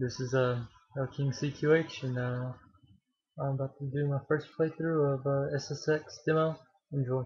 This is hellking CQH, and I'm about to do my first playthrough of SSX demo. Enjoy.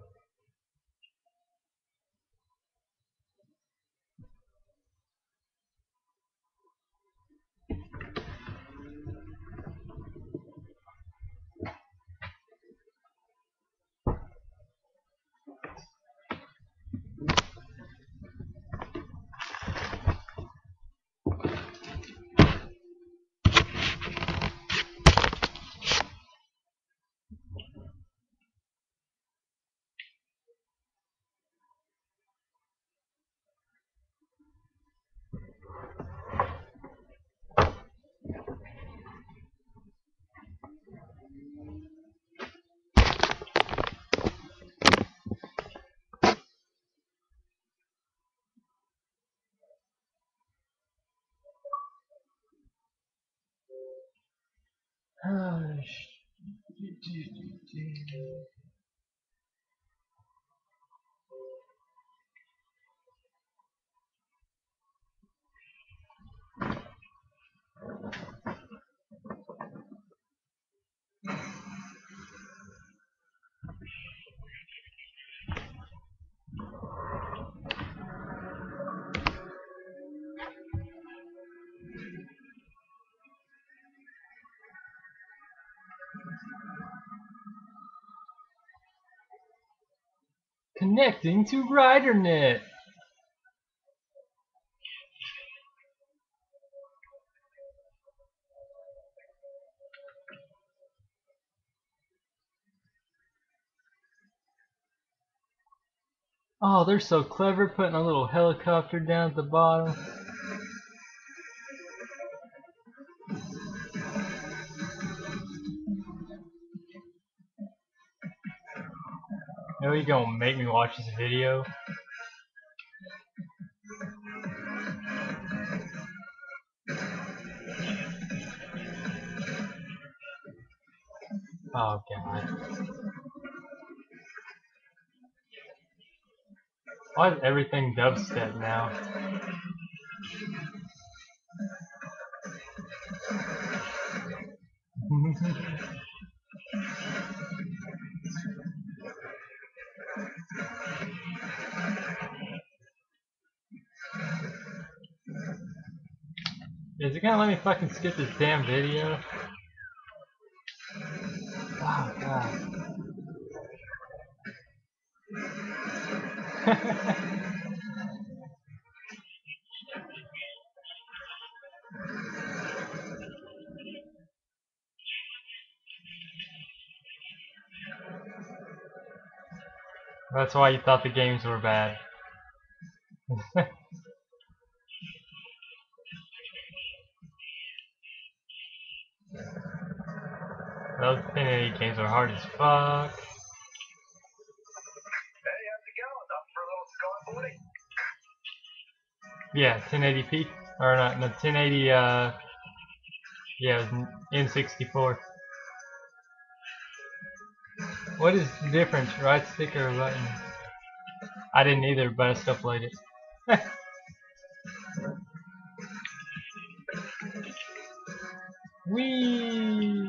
Connecting to RiderNet. Oh, they're so clever, putting a little helicopter down at the bottom. Now you gonna make me watch this video? Oh god. Why is everything dubstep now? Is it gonna let me fucking skip this damn video? Oh god. That's why you thought the games were bad. Those 1080 games are hard as fuck. Yeah, 1080p. Or not, no, 1080, yeah, N64. What is the difference, right stick or button? I didn't either, but I still played it. Whee!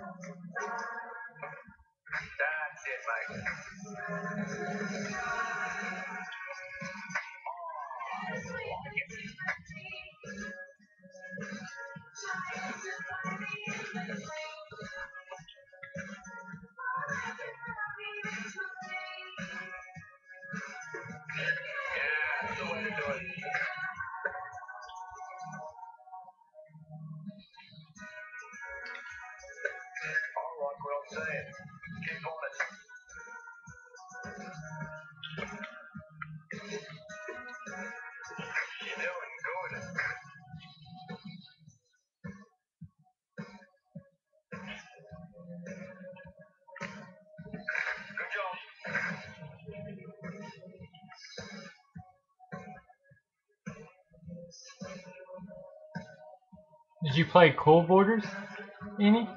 Did you play Cool Borders any?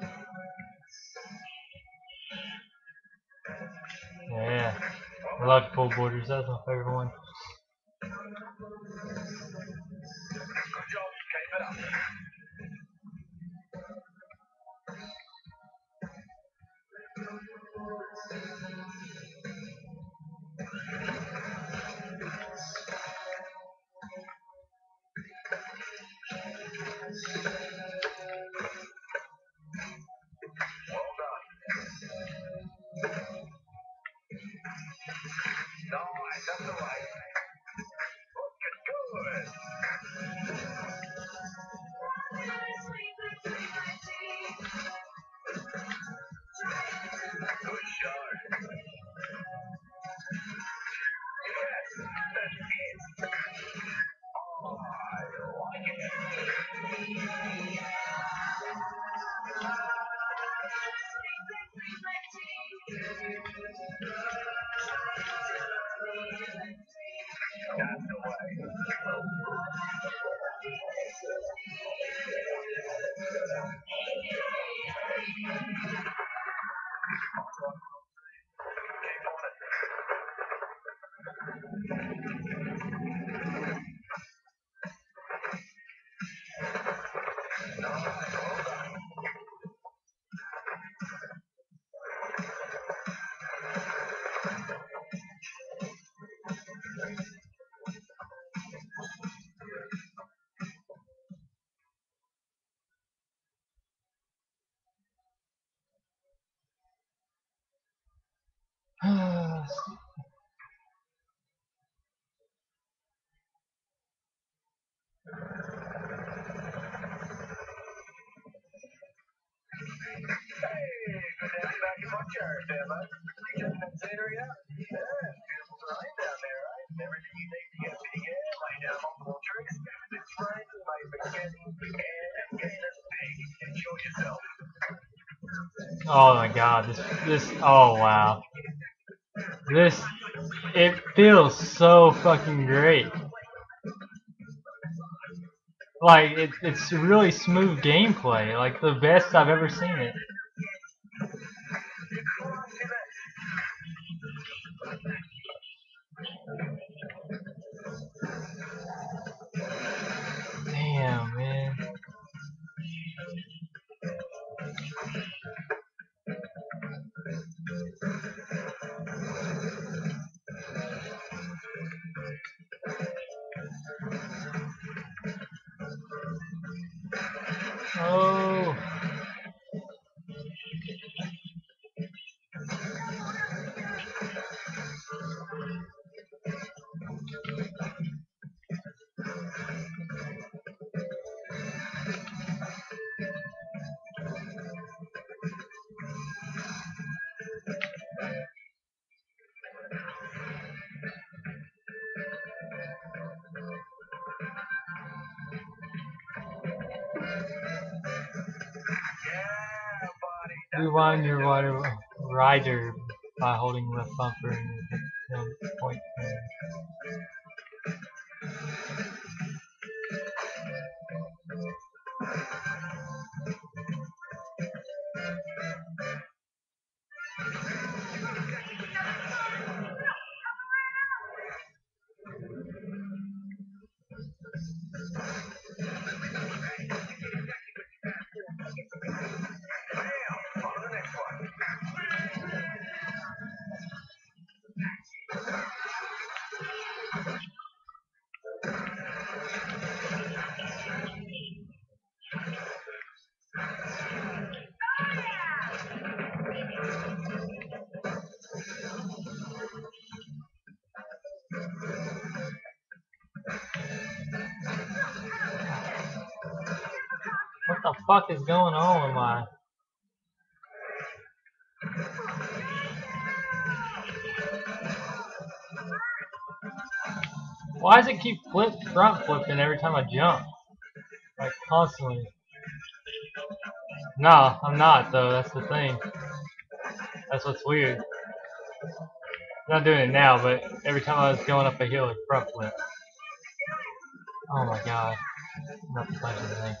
Yeah, I love Cool Borders. That was my favorite one. Oh my god, oh wow. This, it feels so fucking great. Like, it's really smooth gameplay, like the best I've ever seen it. Damn, man. Oh. Rewind your water rider by holding left bumper and then point. What the fuck is going on with my... Why does it keep front flipping every time I jump? Like, constantly. No, I'm not, though. That's the thing. That's what's weird. I'm not doing it now, but every time I was going up a hill, it front flip. Oh my god. Not to punch anything.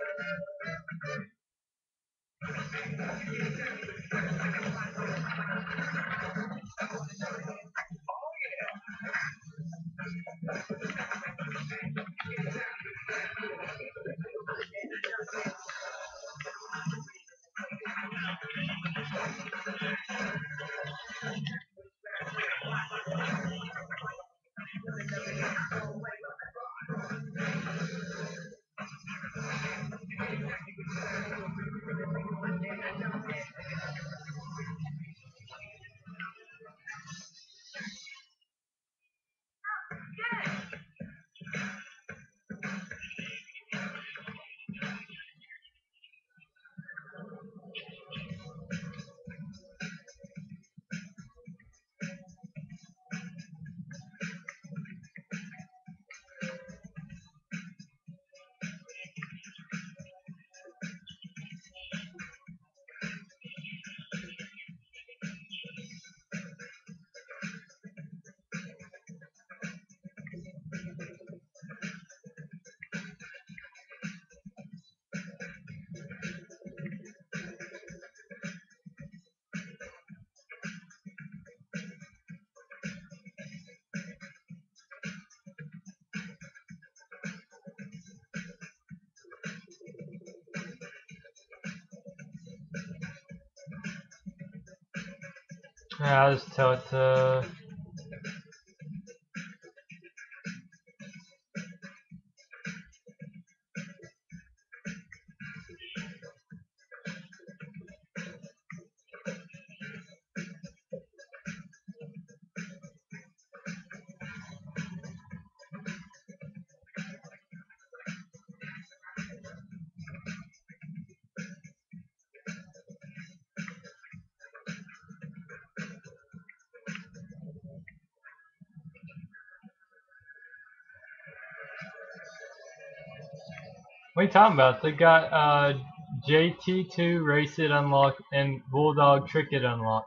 Yeah, I'll just tell it to... What are you talking about? They got JT2 Race It unlocked and Bulldog Trick It unlocked.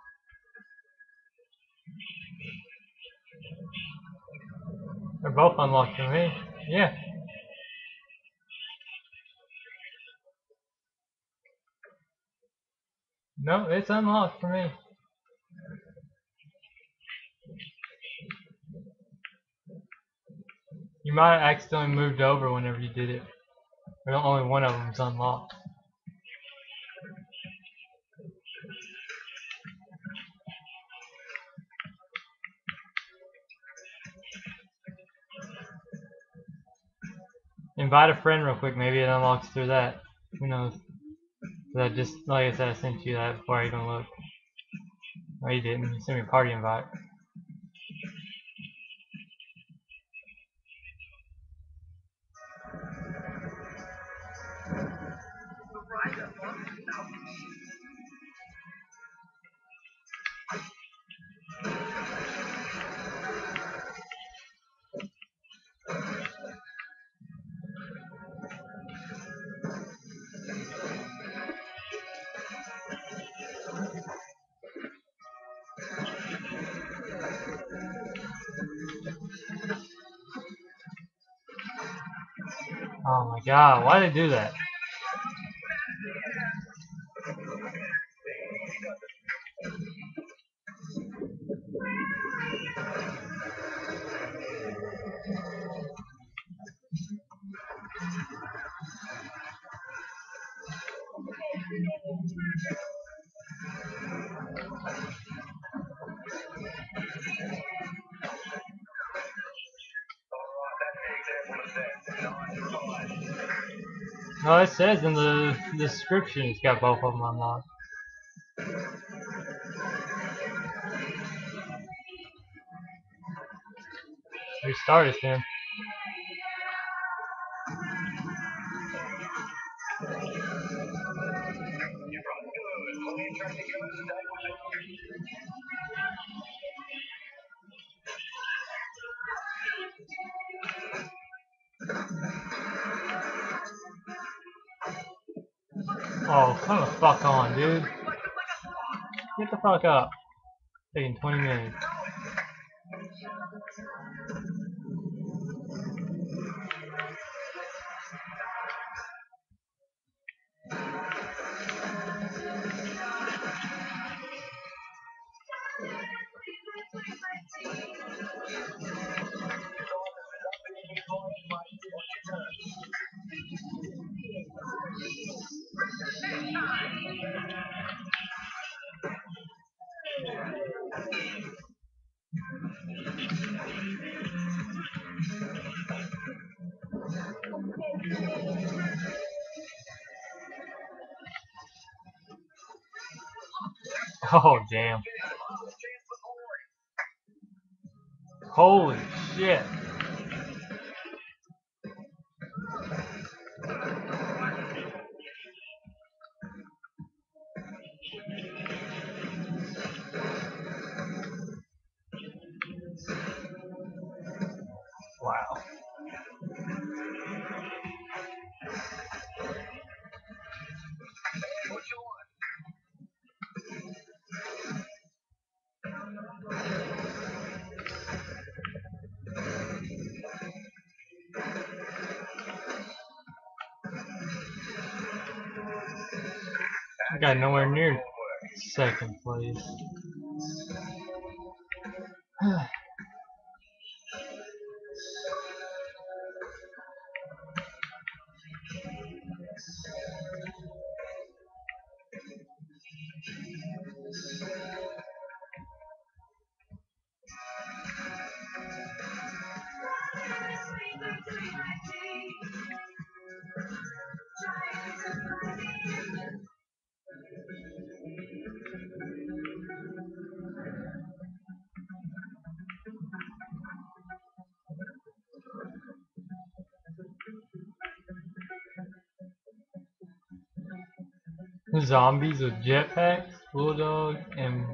They're both unlocked for me. Yeah. No, it's unlocked for me. You might have accidentally moved over whenever you did it. Only one of them's unlocked. Invite a friend real quick, maybe it unlocks through that. Who knows? That just, like I said, I sent you that before I even looked. No, you didn't. You sent me a party invite. Oh my god, why did they do that? No, it says in the description it's got both of them unlocked. Restart it then. Oh, come the fuck on, dude. Get the fuck up. Taking 20 minutes. Oh, damn. Holy shit. Wow. I got nowhere near second place. Zombies with jetpacks, bulldog, and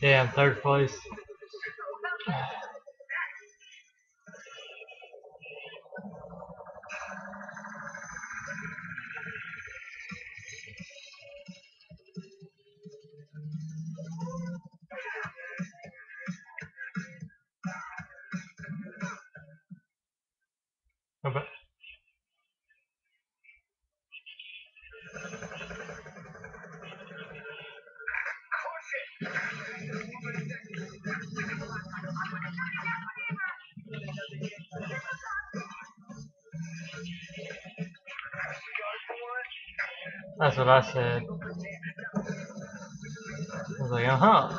Yeah, I'm third place. But that's what I said. I was like, uh-huh.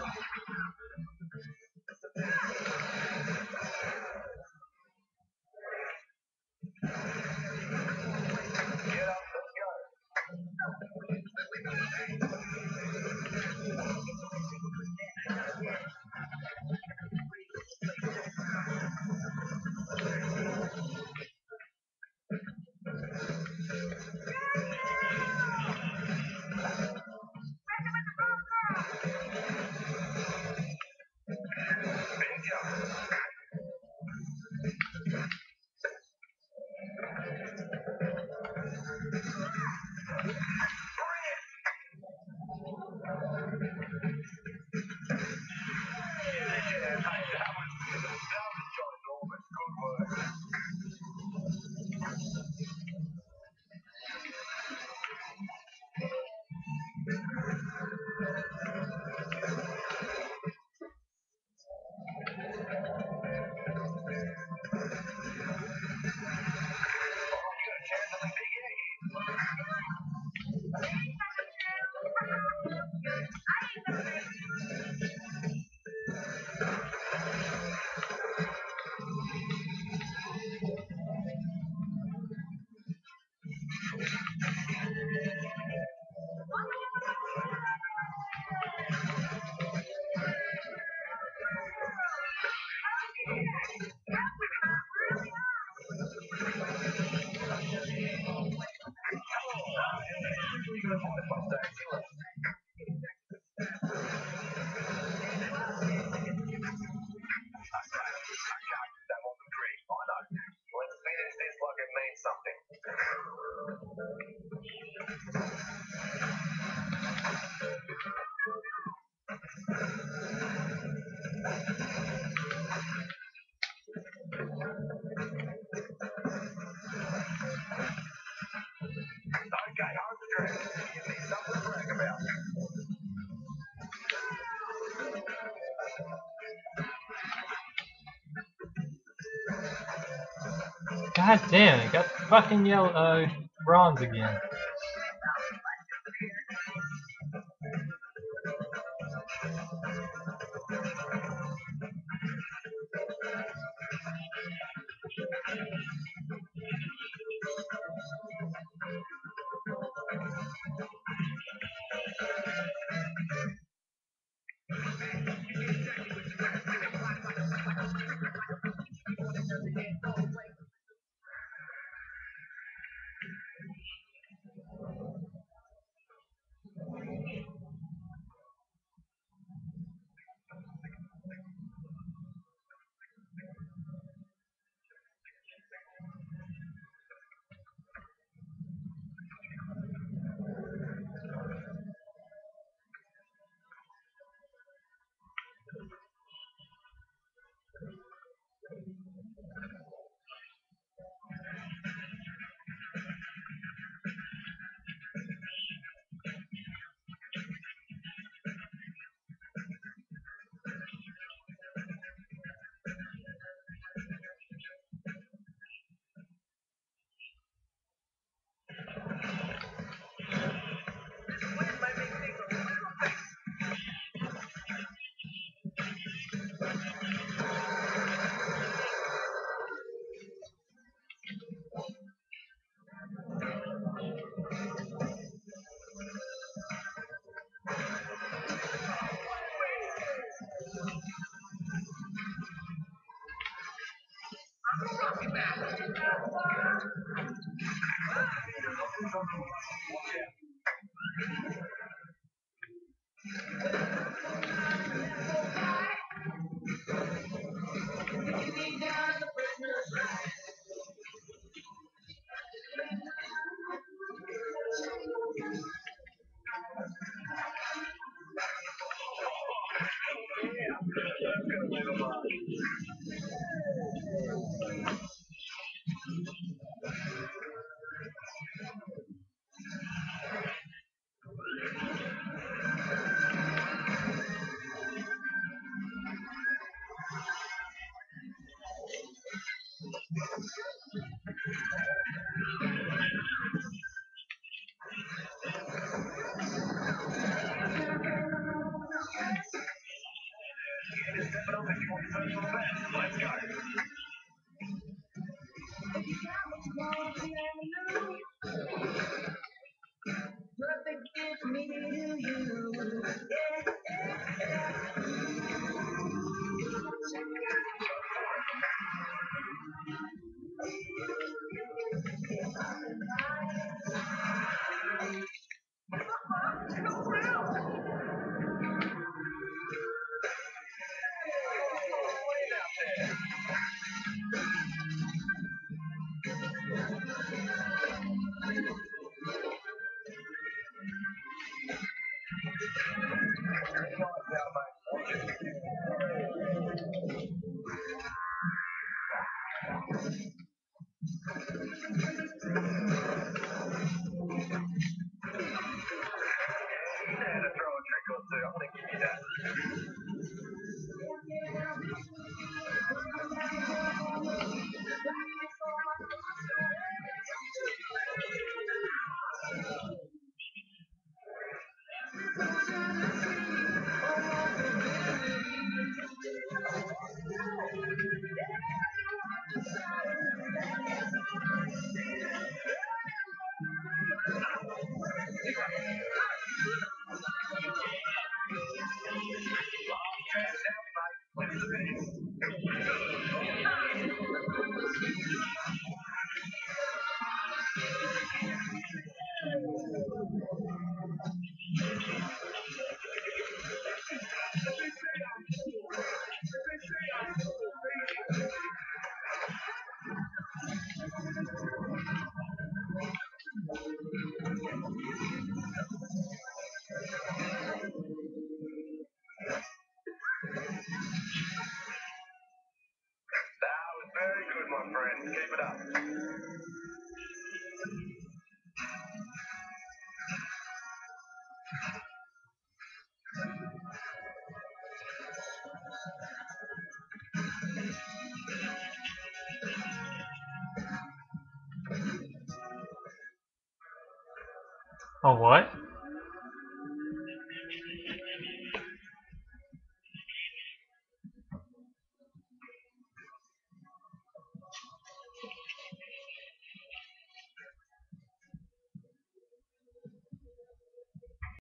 God damn it, got fucking yellow, bronze again. Oh, what?